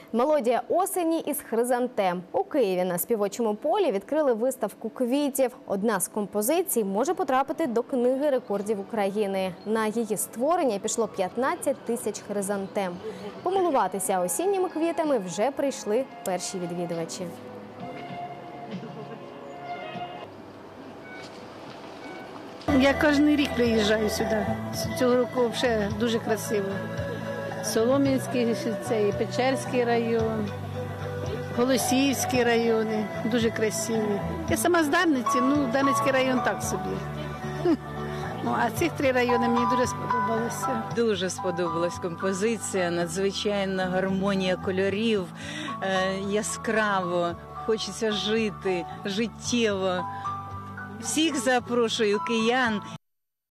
Мелодія осені із хризантем. У Києві на співочому полі відкрили виставку квітів. Одна з композицій може потрапити до книги рекордів України. На її створення пішло 15 тисяч хризантем. Помилуватися осінніми квітами вже прийшли перші відвідувачі. Я кожен рік приїжджаю сюди. Цього року взагалі дуже красиво. Солом'янський, цей Печерський район, Голосіївський райони, дуже красиві. Я сама з Дарниці, Дарницький район так собі. А ці три райони мені дуже сподобалися. Дуже сподобалась композиція, надзвичайна гармонія кольорів, яскраво, хочеться жити, життєво. Всіх запрошую киян.